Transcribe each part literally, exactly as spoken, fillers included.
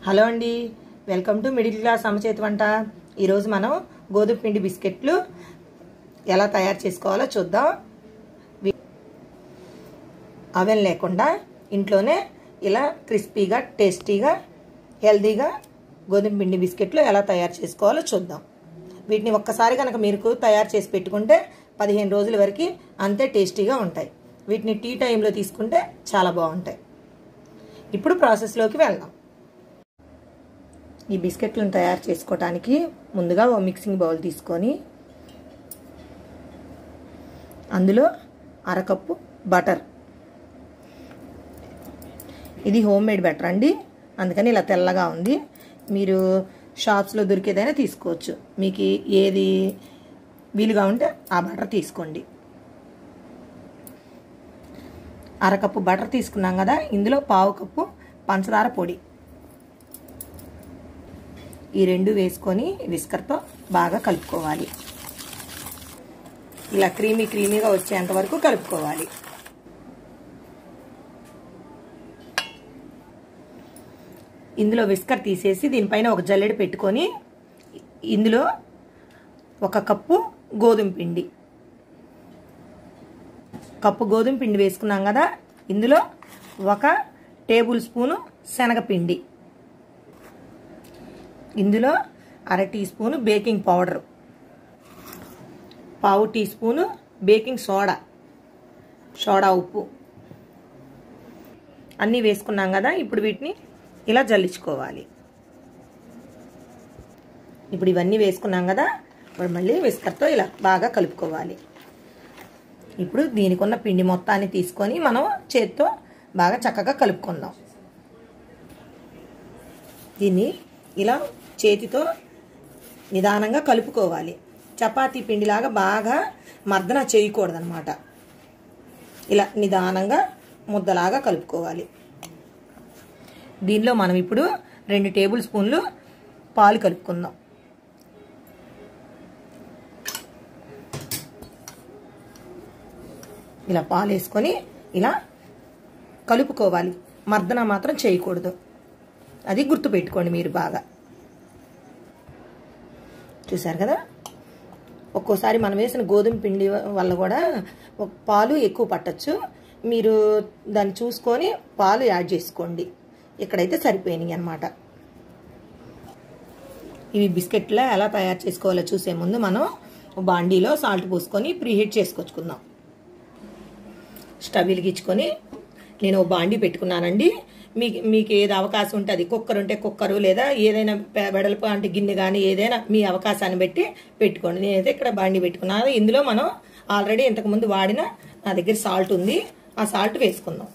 Hello అండి, welcome to middle class అమ్మచేతి వంట. ఈరోజు మనం గోధుమ పిండి బిస్కెట్లు ఎలా తయారు చేసుకోవాలో చూద్దాం. అవెన్ లేకుండా ఇంట్లోనే ఇలా క్రిస్పీగా, టేస్టీగా, హెల్తీగా గోధుమ పిండి బిస్కెట్లు ఎలా తయారు చేసుకోవాలో చూద్దాం. వీటిని ఒక్కసారి కనుక మీరు తయారు చేసి పెట్టుకుంటే పదిహేను రోజుల వరకు అంతే టేస్టీగా ఉంటాయి. వీటిని టీ టైంలో తీసుకుంటే చాలా బాగుంటాయి. ఇప్పుడు ప్రాసెస్లోకి వెళ్దాం. ఈ బిస్కెట్లను తయారు చేసుకోవడానికి ముందుగా ఓ మిక్సింగ్ బౌల్ తీసుకొని అందులో అరకప్పు బటర్, ఇది హోమ్ మేడ్ బటర్ అండి, అందుకని ఇలా తెల్లగా ఉంది. మీరు షాప్స్లో దొరికేదైనా తీసుకోవచ్చు, మీకు ఏది వీలుగా ఉంటే ఆ బటర్ తీసుకోండి. అరకప్పు బటర్ తీసుకున్నాం కదా, ఇందులో పావు కప్పు పంచదార పొడి, ఈ రెండు వేసుకొని విస్కర్తో బాగా కలుపుకోవాలి. ఇలా క్రీమీ క్రీమీగా వచ్చేంత వరకు కలుపుకోవాలి. ఇందులో విస్కర్ తీసేసి దీనిపైన ఒక జల్లెడ పెట్టుకొని ఇందులో ఒక కప్పు గోధుమ పిండి, కప్పు గోధుమ పిండి వేసుకున్నాం కదా, ఇందులో ఒక టేబుల్ స్పూను శనగపిండి, ఇందులో అర టీ స్పూను బేకింగ్ పౌడర్, పావు teaspoon baking soda, soda ఉప్పు అన్నీ వేసుకున్నాం కదా. ఇప్పుడు వీటిని ఇలా జల్లించుకోవాలి. ఇప్పుడు ఇవన్నీ వేసుకున్నాం కదా, ఇప్పుడు మళ్ళీ విస్కర్తో ఇలా బాగా కలుపుకోవాలి. ఇప్పుడు దీనికి ఉన్న పిండి మొత్తాన్ని తీసుకొని మనం చేత్తో బాగా చక్కగా కలుపుకుందాం. దీన్ని ఇలా చేతితో నిదానంగా కలుపుకోవాలి. చపాతీ పిండిలాగా బాగా మర్దన చేయకూడదన్నమాట. ఇలా నిదానంగా ముద్దలాగా కలుపుకోవాలి. దీనిలో మనం ఇప్పుడు రెండు టేబుల్ స్పూన్లు పాలు కలుపుకుందాం. ఇలా పాలు వేసుకొని ఇలా కలుపుకోవాలి. మర్దన మాత్రం చేయకూడదు, అది గుర్తుపెట్టుకోండి మీరు బాగా. చూసారు కదా, ఒక్కోసారి మనం వేసిన గోధుమ పిండి వల్ల కూడా పాలు ఎక్కువ పట్టచ్చు. మీరు దాన్ని చూసుకొని పాలు యాడ్ చేసుకోండి. ఇక్కడైతే సరిపోయినాయి అన్నమాట. ఇవి బిస్కెట్లా ఎలా తయారు చేసుకోవాలో చూసే ముందు మనం బాండీలో సాల్ట్ పోసుకొని ప్రీహీట్ చేసుకొచ్చుకుందాం. స్టవ్ వెలిగించుకొని నేను బాండీ పెట్టుకున్నానండి. మీకు మీకు ఏది అవకాశం ఉంటే అది, కుక్కర్ ఉంటే కుక్కరు, లేదా ఏదైనా వెడల్పు అంటే గిన్నె కానీ ఏదైనా మీ అవకాశాన్ని బట్టి పెట్టుకోండి. నేనైతే ఇక్కడ బాండీ పెట్టుకున్నాను. ఇందులో మనం ఆల్రెడీ ఇంతకుముందు వాడిన నా దగ్గర సాల్ట్ ఉంది, ఆ సాల్ట్ వేసుకుందాం.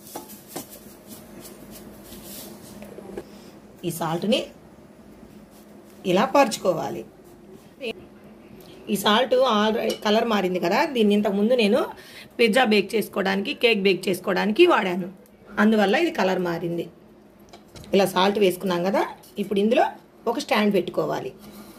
ఈ సాల్ట్ని ఇలా పరుచుకోవాలి. ఈ సాల్ట్ ఆల్రెడీ కలర్ మారింది కదా, దీన్ని ఇంతకుముందు నేను పిజ్జా బేక్ చేసుకోవడానికి, కేక్ బేక్ చేసుకోవడానికి వాడాను, అందువల్ల ఇది కలర్ మారింది. ఇలా సాల్ట్ వేసుకున్నాం కదా, ఇప్పుడు ఇందులో ఒక స్టాండ్ పెట్టుకోవాలి.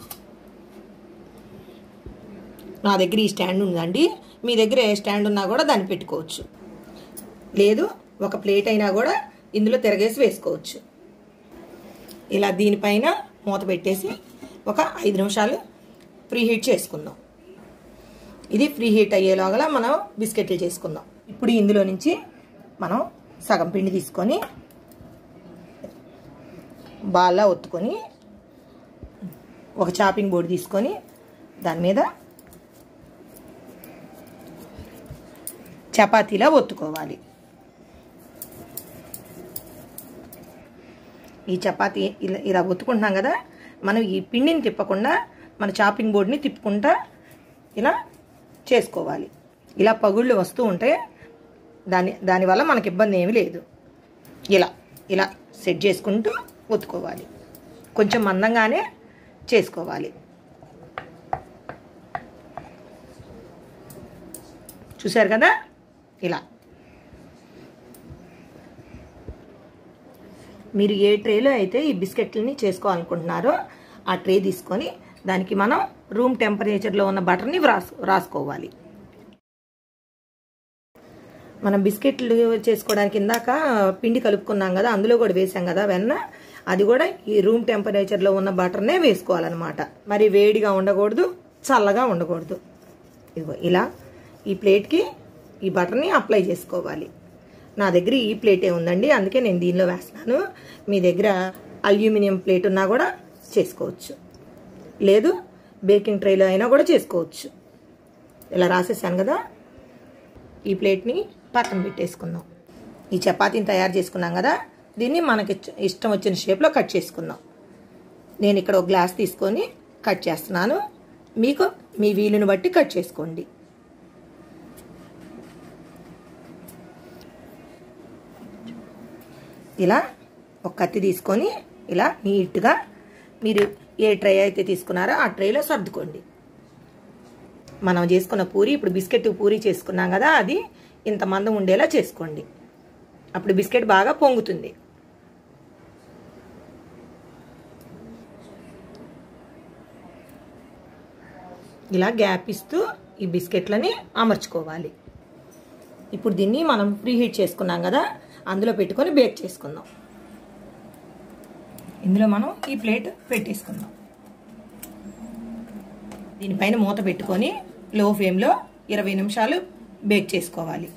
నా దగ్గర ఈ స్టాండ్ ఉందండి, మీ దగ్గర ఏ స్టాండ్ ఉన్నా కూడా దాన్ని పెట్టుకోవచ్చు, లేదు ఒక ప్లేట్ అయినా కూడా ఇందులో తిరగేసి వేసుకోవచ్చు. ఇలా దీనిపైన మూత పెట్టేసి ఒక ఐదు నిమిషాలు ప్రీ హీట్ చేసుకుందాం. ఇది ప్రీ హీట్ అయ్యేలాగా మనం బిస్కెట్లు చేసుకుందాం. ఇప్పుడు ఇందులో నుంచి మనం సగం పిండి తీసుకొని బాల్లా ఒత్తుకొని ఒక చాపింగ్ బోర్డు తీసుకొని దాని మీద చపాతీలా ఒత్తుకోవాలి. ఈ చపాతీ ఇలా ఇలా ఒత్తుకుంటున్నాం కదా, మనం ఈ పిండిని తిప్పకుండా మన చాపింగ్ బోర్డుని తిప్పుకుంటా ఇలా చేసుకోవాలి. ఇలా పగుళ్ళు వస్తూ ఉంటే దాని దానివల్ల మనకి ఇబ్బంది ఏమీ లేదు. ఇలా ఇలా సెట్ చేసుకుంటూ ఒత్తుకోవాలి. కొంచెం మందంగానే చేసుకోవాలి. చూసారు కదా, ఇలా మీరు ఏ ట్రేలో అయితే ఈ బిస్కెట్లని చేసుకోవాలనుకుంటున్నారో ఆ ట్రే తీసుకొని దానికి మనం రూమ్ టెంపరేచర్లో ఉన్న బటర్ని రాసు రాసుకోవాలి. మనం బిస్కెట్లు చేసుకోవడానికి ఇందాక పిండి కలుపుకున్నాం కదా, అందులో కూడా వేసాం కదా వెన్న, అది కూడా ఈ రూమ్ టెంపరేచర్లో ఉన్న బటర్నే వేసుకోవాలన్నమాట. మరి వేడిగా ఉండకూడదు, చల్లగా ఉండకూడదు. ఇదిగో ఇలా ఈ ప్లేట్కి ఈ బటర్ని అప్లై చేసుకోవాలి. నా దగ్గర ఈ ప్లేటే ఉందండి, అందుకే నేను దీనిలో వేస్తున్నాను. మీ దగ్గర అల్యూమినియం ప్లేట్ ఉన్నా కూడా చేసుకోవచ్చు, లేదు బేకింగ్ ట్రేలో అయినా కూడా చేసుకోవచ్చు. ఇలా రాసేసాను కదా, ఈ ప్లేట్ని పక్కన పెట్టేసుకుందాం. ఈ చపాతీని తయారు చేసుకున్నాం కదా, దీన్ని మనకి ఇష్టం వచ్చిన షేప్లో కట్ చేసుకుందాం. నేను ఇక్కడ ఒక గ్లాస్ తీసుకొని కట్ చేస్తున్నాను, మీకు మీ వీలుని బట్టి కట్ చేసుకోండి. ఇలా ఒక కత్తి తీసుకొని ఇలా నీట్గా మీరు ఏ ట్రే అయితే తీసుకున్నారో ఆ ట్రేలో సర్దుకోండి. మనం చేసుకున్న పూరి, ఇప్పుడు బిస్కెట్ పూరి చేసుకున్నాం కదా, అది ఇంత మందం ఉండేలా చేసుకోండి. అప్పుడు బిస్కెట్ బాగా పొంగుతుంది. ఇలా గ్యాప్ ఇస్తూ ఈ బిస్కెట్లని అమర్చుకోవాలి. ఇప్పుడు దీన్ని మనం ప్రీ హీట్ చేసుకున్నాం కదా, అందులో పెట్టుకొని బేక్ చేసుకుందాం. ఇందులో మనం ఈ ప్లేట్ పెట్టేసుకుందాం. దీనిపైన మూత పెట్టుకొని లో ఫ్లేమ్లో ఇరవై నిమిషాలు బేక్ చేసుకోవాలి.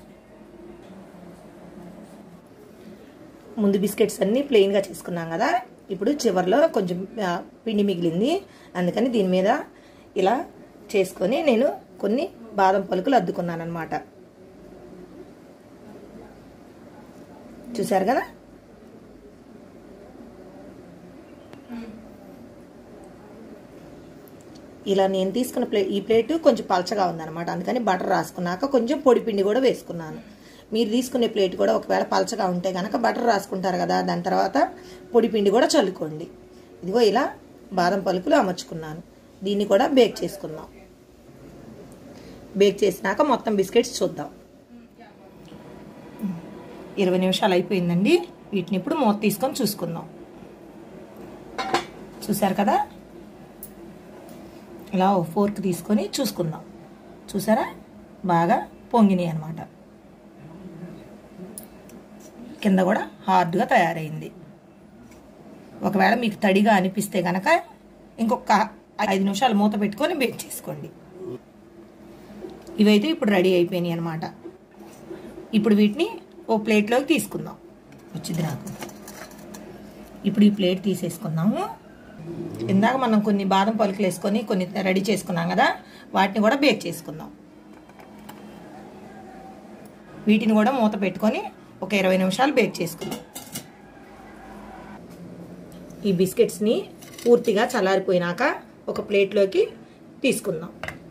ముందు బిస్కెట్స్ అన్నీ ప్లెయిన్గా చేసుకున్నాం కదా, ఇప్పుడు చివరిలో కొంచెం పిండి మిగిలింది, అందుకని దీని మీద ఇలా చేసుకొని నేను కొన్ని బాదం పలుకులు అద్దుకున్నాను అన్నమాట. చూసారు కదా, ఇలా నేను తీసుకున్న ప్లేట్, ఈ ప్లేట్ కొంచెం పలచగా ఉందన్నమాట, అందుకని బటర్ రాసుకున్నాక కొంచెం పొడి పిండి కూడా వేసుకున్నాను. మీరు తీసుకునే ప్లేట్ కూడా ఒకవేళ పలచగా ఉంటే కనుక బటర్ రాసుకుంటారు కదా, దాని తర్వాత పొడి పిండి కూడా చల్లుకోండి. ఇదిగో ఇలా బాదం పలుకులు అమర్చుకున్నాను. దీన్ని కూడా బేక్ చేసుకుందాం. బేక్ చేసినాక మొత్తం బిస్కెట్స్ చూద్దాం. ఇరవై నిమిషాలు అయిపోయిందండి. వీటిని ఇప్పుడు మూత తీసుకొని చూసుకుందాం. చూసారు కదా, ఇలా ఓ ఫోర్క్ తీసుకొని చూసుకుందాం. చూసారా, బాగా పొంగినాయి అన్నమాట. కింద కూడా హార్డ్గా తయారైంది. ఒకవేళ మీకు తడిగా అనిపిస్తే కనుక ఇంకొక ఐదు నిమిషాలు మూత పెట్టుకొని బేక్ చేసుకోండి. ఇవైతే ఇప్పుడు రెడీ అయిపోయినాయి అన్నమాట. ఇప్పుడు వీటిని ఓ ప్లేట్లోకి తీసుకుందాం. వచ్చింది నాకు. ఇప్పుడు ఈ ప్లేట్ తీసేసుకుందాము. ఇందాక మనం కొన్ని బాదం పలుకులు వేసుకొని కొన్ని రెడీ చేసుకున్నాం కదా, వాటిని కూడా బేక్ చేసుకుందాం. వీటిని కూడా మూత పెట్టుకొని ఒక ఇరవై నిమిషాలు బేక్ చేసుకుందాం. ఈ బిస్కెట్స్ని పూర్తిగా చల్లారిపోయినాక ఒక ప్లేట్లోకి తీసుకుందాం.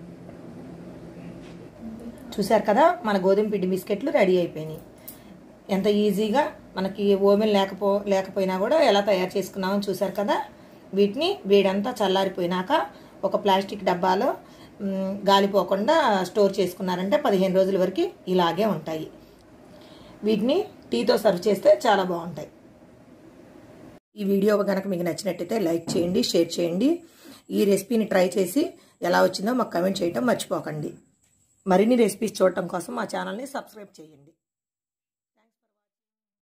చూసారు కదా, మన గోధుమ పిండి బిస్కెట్లు రెడీ అయిపోయినాయి. ఎంత ఈజీగా, మనకి ఓవెన్ లేకపో లేకపోయినా కూడా ఎలా తయారు చేసుకున్నామని చూసారు కదా. వీటిని వేడంతా చల్లారిపోయినాక ఒక ప్లాస్టిక్ డబ్బాలో గాలిపోకుండా స్టోర్ చేసుకున్నారంటే పదిహేను రోజుల వరకు ఇలాగే ఉంటాయి. వీటిని టీతో సర్వ్ చేస్తే చాలా బాగుంటాయి. ఈ వీడియో కనుక మీకు నచ్చినట్టయితే లైక్ చేయండి, షేర్ చేయండి. ఈ రెసిపీని ట్రై చేసి ఎలా వచ్చిందో మాకు కమెంట్ చేయడం మర్చిపోకండి. మరిన్ని రెసిపీస్ చూడటం కోసం మా ఛానల్ని సబ్స్క్రైబ్ చేయండి.